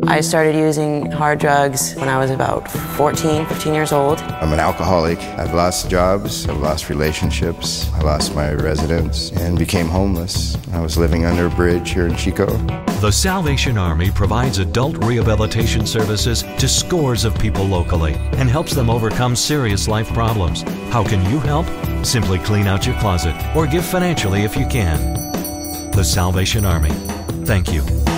I started using hard drugs when I was about 14, 15 years old. I'm an alcoholic. I've lost jobs, I've lost relationships, I lost my residence and became homeless. I was living under a bridge here in Chico. The Salvation Army provides adult rehabilitation services to scores of people locally and helps them overcome serious life problems. How can you help? Simply clean out your closet or give financially if you can. The Salvation Army. Thank you.